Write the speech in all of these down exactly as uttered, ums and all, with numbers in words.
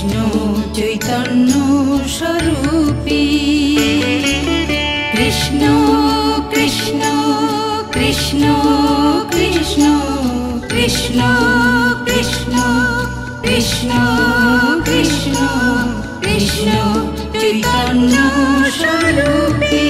কৃষ্ণ চৈতন্য স্বরূপী কৃষ্ণ কৃষ্ণ কৃষ্ণ কৃষ্ণ কৃষ্ণ কৃষ্ণ কৃষ্ণ কৃষ্ণ কৃষ্ণ চৈতন্য স্বরূপী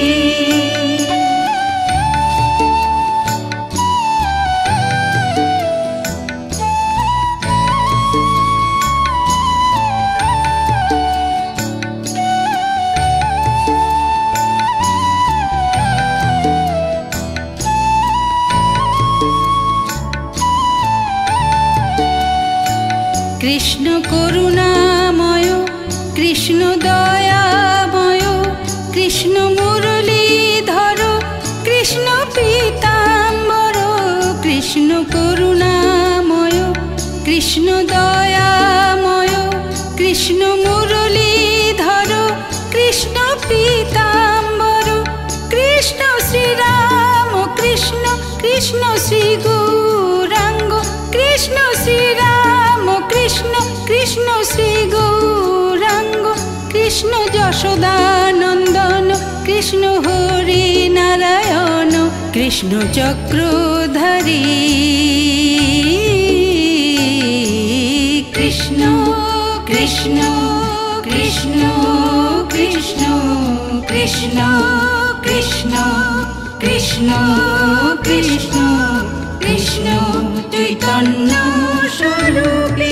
কৃষ্ণ করুণাময় কৃষ্ণ দয়াময় কৃষ্ণ মুরলীধর কৃষ্ণ পীতাম্বর কৃষ্ণ করুণাময় কৃষ্ণ দয়াময় কৃষ্ণ মুরলীধর কৃষ্ণ পীতাম্বর কৃষ্ণ শ্রীরাম কৃষ্ণ কৃষ্ণ শ্রী গৌরাঙ্গ কৃষ্ণ শ্রীরাম কৃষ্ণ কৃষ্ণ শ্রী গৌরাঙ্গ কৃষ্ণ যশোদানন্দন কৃষ্ণ হরি নারায়ণ কৃষ্ণ চক্রধারী কৃষ্ণ কৃষ্ণ কৃষ্ণ কৃষ্ণ কৃষ্ণ কৃষ্ণ কৃষ্ণ কৃষ্ণ কৃষ্ণ চৈতন্য স্বরূপী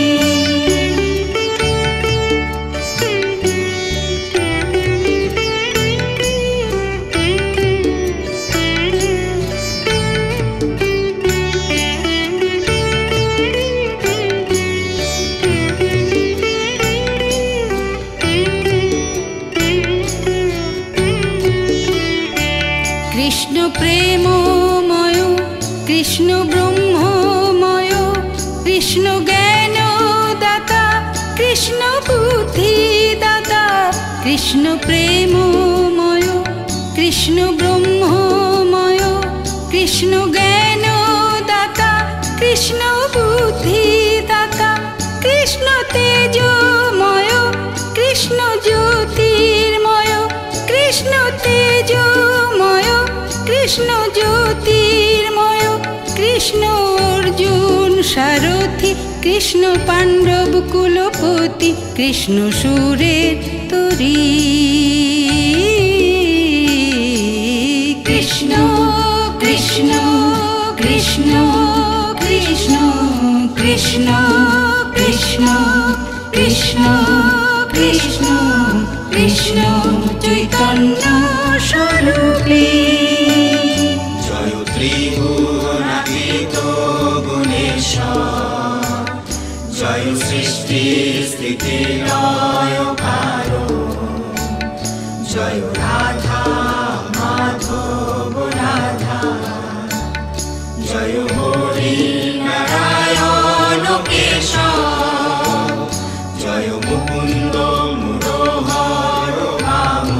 কৃষ্ণ প্রেমময় কৃষ্ণ ব্রহ্মময় কৃষ্ণ জ্ঞানদাতা কৃষ্ণ বুদ্ধিদাতা কৃষ্ণ প্রেমময় কৃষ্ণ ব্রহ্মময় কৃষ্ণ জ্ঞানদাতা কৃষ্ণ বুদ্ধিদাতা কৃষ্ণ তেজময় কৃষ্ণ জ্যোতির্ময় কৃষ্ণ তেজময় কৃষ্ণ জ্যোতির্ময় কৃষ্ণ অর্জুন সারথি কৃষ্ণ পাণ্ডব কুলপতি কৃষ্ণ সুরের তরী কৃষ্ণ কৃষ্ণ কৃষ্ণ কৃষ্ণ কৃষ্ণ কৃষ্ণ কৃষ্ণ কৃষ্ণ কৃষ্ণ চৈতন্য স্বরূপী জয় ত্রিগুণাতীত গুণেশ্বর জয় সৃষ্টি স্থিতি লয় কারণ জয় রাধা মাধব রাধা জয় হরি নারায়ণ কেশব জয় মুকুন্দ মুরহর বাম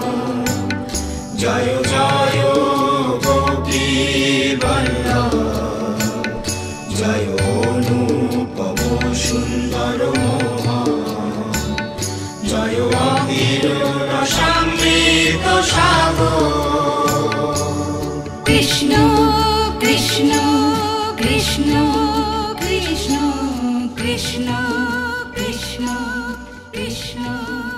জয় জয় গোপী বল্লভ জয় অনুপম সুন্দর মোহন জয় অধীর রসামৃত সাগর কৃষ্ণ কৃষ্ণ কৃষ্ণ কৃষ্ণ কৃষ্ণ কৃষ্ণ কৃষ্ণ